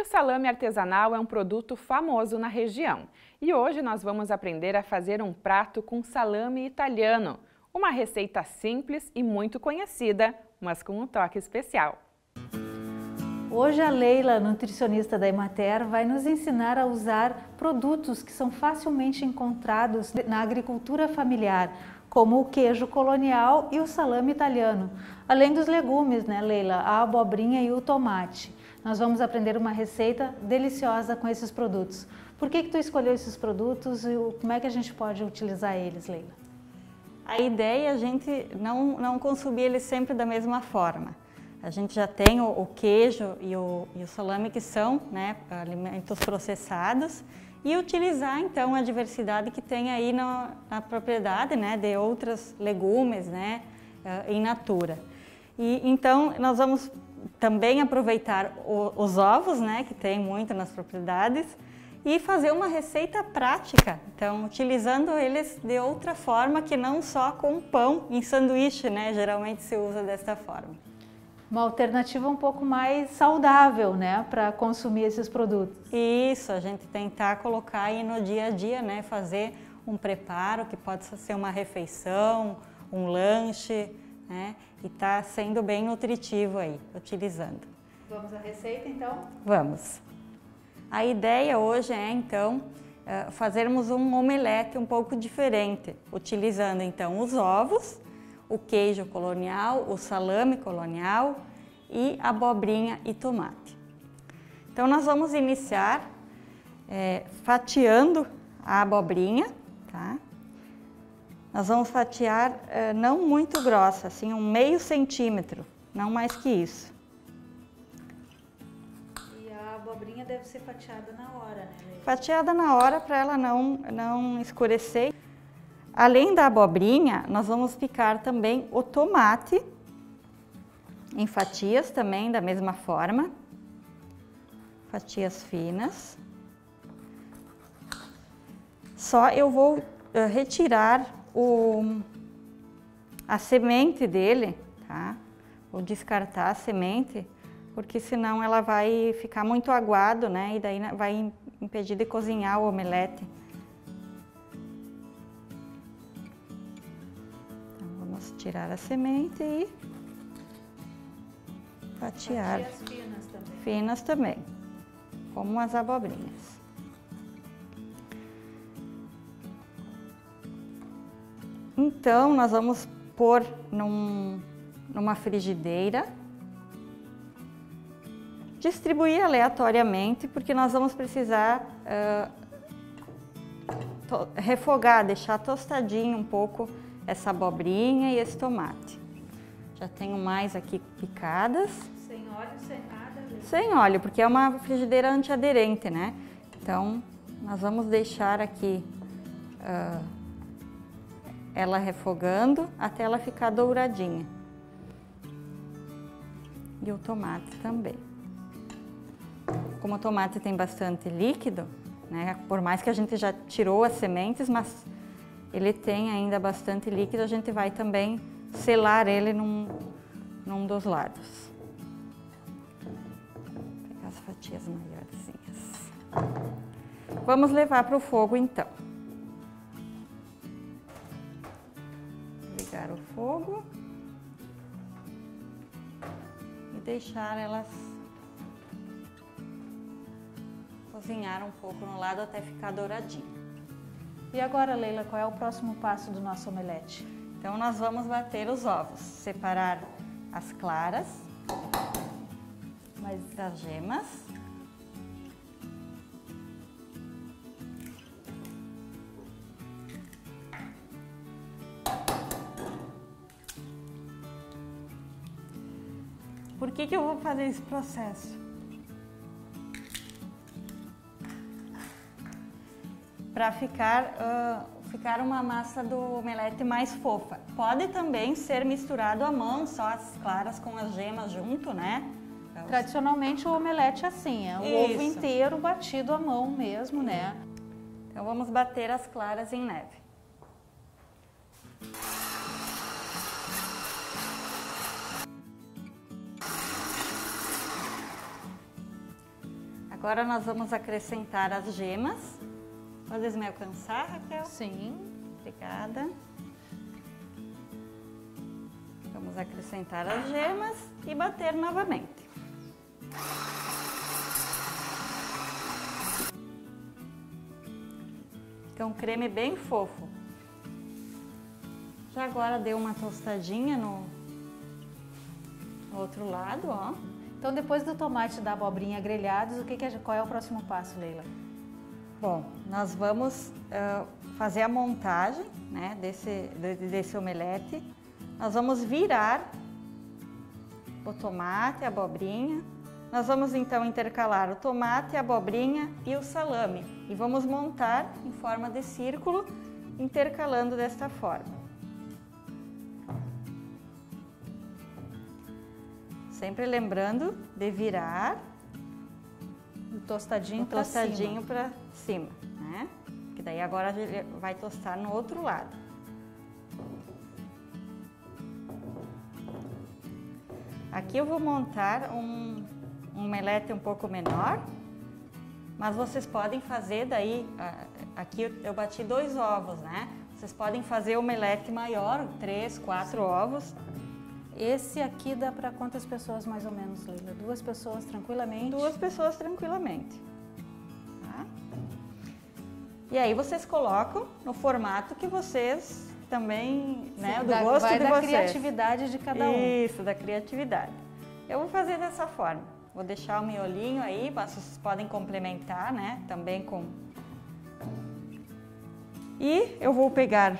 o salame artesanal é um produto famoso na região. E hoje nós vamos aprender a fazer um prato com salame italiano. Uma receita simples e muito conhecida, mas com um toque especial. Hoje a Leila, nutricionista da Emater, vai nos ensinar a usar produtos que são facilmente encontrados na agricultura familiar, como o queijo colonial e o salame italiano. Além dos legumes, né, Leila? A abobrinha e o tomate. Nós vamos aprender uma receita deliciosa com esses produtos. Por que tu escolheu esses produtos e como é que a gente pode utilizar eles, Leila? A ideia é a gente não consumir eles sempre da mesma forma. A gente já tem o queijo e o salame, que são, né, alimentos processados, e utilizar então a diversidade que tem aí na propriedade, né, de outros legumes, né, in natura. E então nós vamos também aproveitar os ovos, né, que tem muito nas propriedades, e fazer uma receita prática, então utilizando eles de outra forma que não só com pão em sanduíche, né, geralmente se usa desta forma. Uma alternativa um pouco mais saudável, né, para consumir esses produtos. Isso, a gente tentar colocar aí no dia a dia, né, fazer um preparo que pode ser uma refeição, um lanche, né, e tá sendo bem nutritivo aí, utilizando. Vamos à receita então? Vamos. A ideia hoje é então fazermos um omelete um pouco diferente, utilizando então os ovos, o queijo colonial, o salame colonial e abobrinha e tomate. Então nós vamos iniciar fatiando a abobrinha, tá? Nós vamos fatiar não muito grossa, assim, meio centímetro, não mais que isso. E a abobrinha deve ser fatiada na hora, né, Leila? Fatiada na hora para ela não escurecer. Além da abobrinha, nós vamos picar também o tomate em fatias também, da mesma forma, fatias finas. Só eu vou retirar a semente dele, tá? Vou descartar a semente, porque senão ela vai ficar muito aguado, né? E daí vai impedir de cozinhar o omelete. Tirar a semente e fatiar. Fatias finas também. Finas também, como as abobrinhas. Então, nós vamos pôr numa frigideira, distribuir aleatoriamente, porque nós vamos precisar refogar, deixar tostadinho um pouco essa abobrinha e esse tomate. Já tenho mais aqui picadas. Sem óleo, sem nada? Leila? Sem óleo, porque é uma frigideira antiaderente, né? Então, nós vamos deixar aqui ela refogando até ela ficar douradinha. E o tomate também. Como o tomate tem bastante líquido, né? Por mais que a gente já tirou as sementes, mas ele tem ainda bastante líquido, a gente vai também selar ele num dos lados. Vou pegar as fatias maiorzinhas. Vamos levar para o fogo então. Ligar o fogo e deixar elas cozinhar um pouco no lado até ficar douradinho. E agora, Leila, qual é o próximo passo do nosso omelete? Então nós vamos bater os ovos, separar as claras, das gemas. Por que eu vou fazer esse processo? Para ficar uma massa do omelete mais fofa. Pode também ser misturado à mão, só as claras com as gemas junto, né? Tradicionalmente o omelete é assim, é o ovo inteiro batido à mão mesmo, né? Então vamos bater as claras em neve. A Agora nós vamos acrescentar as gemas. Pode me alcançar, Raquel? Sim. Obrigada. Vamos acrescentar as gemas e bater novamente. Fica um creme bem fofo. Já agora deu uma tostadinha no outro lado, ó. Então, depois do tomate e da abobrinha grelhados, qual é o próximo passo, Leila? Bom, nós vamos fazer a montagem, né, desse omelete. Nós vamos virar o tomate, a abobrinha. Nós vamos então intercalar o tomate, a abobrinha e o salame. E vamos montar em forma de círculo, intercalando desta forma. Sempre lembrando de virar O tostadinho para cima, né? Que daí agora a gente vai tostar no outro lado. Aqui eu vou montar um omelete um pouco menor, mas vocês podem fazer daí, aqui eu bati 2 ovos, né? Vocês podem fazer omelete maior, 3, 4 ovos. Esse aqui dá para quantas pessoas mais ou menos, Leila? 2 pessoas tranquilamente? 2 pessoas tranquilamente. Tá? E aí vocês colocam no formato que vocês também, né, do gosto de vocês. Vai da criatividade de cada um. Isso, da criatividade. Eu vou fazer dessa forma. Vou deixar o miolinho aí, mas vocês podem complementar, né, também com... E eu vou pegar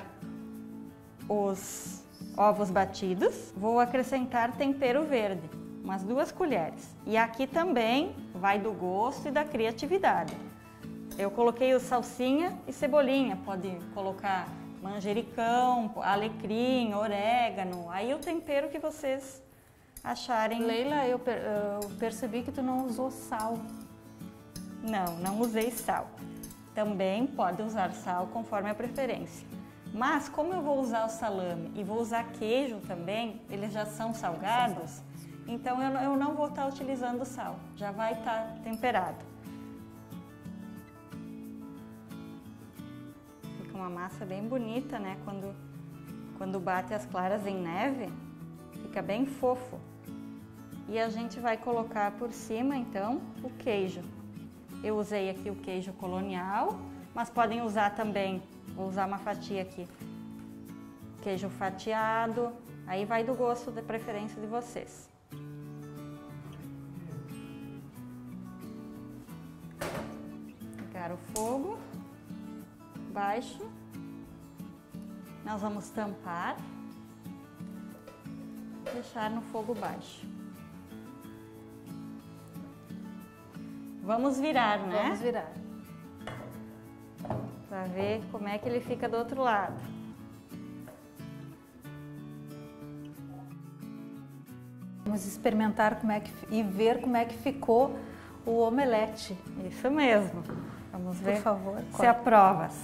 os ovos batidos, vou acrescentar tempero verde, umas 2 colheres. E aqui também vai do gosto e da criatividade. Eu coloquei o salsinha e cebolinha, pode colocar manjericão, alecrim, orégano, aí o tempero que vocês acharem. Leila, eu percebi que tu não usou sal. Não usei sal. Também pode usar sal conforme a preferência. Mas como eu vou usar o salame e vou usar queijo também, eles já são salgados, então eu não vou estar utilizando sal, já vai estar temperado. Fica uma massa bem bonita, né? Quando bate as claras em neve, fica bem fofo. E a gente vai colocar por cima, então, o queijo. Eu usei aqui o queijo colonial, mas podem usar também, vou usar uma fatia aqui, queijo fatiado, aí vai do gosto, da preferência de vocês. Ligar o fogo baixo, nós vamos tampar, deixar no fogo baixo. Vamos virar, né? Vamos virar. Para ver como é que ele fica do outro lado. Vamos experimentar e ver como é que ficou o omelete. Isso mesmo. Vamos ver, por favor, se aprovas.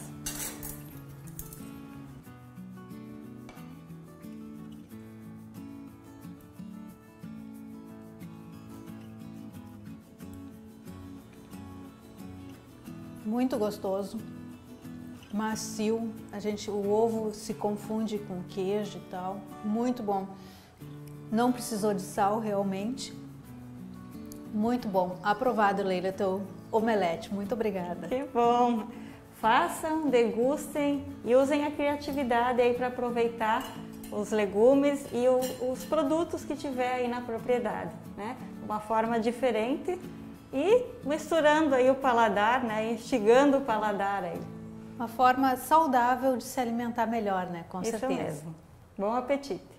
Muito gostoso, macio, o ovo se confunde com queijo e tal, muito bom. Não precisou de sal realmente, muito bom. Aprovado, Leila, teu omelete, muito obrigada. Que bom! Façam, degustem e usem a criatividade aí para aproveitar os legumes e os produtos que tiver aí na propriedade, né? Uma forma diferente. E misturando aí o paladar, né? Instigando o paladar aí. Uma forma saudável de se alimentar melhor, né? Com certeza. Isso mesmo. Bom apetite!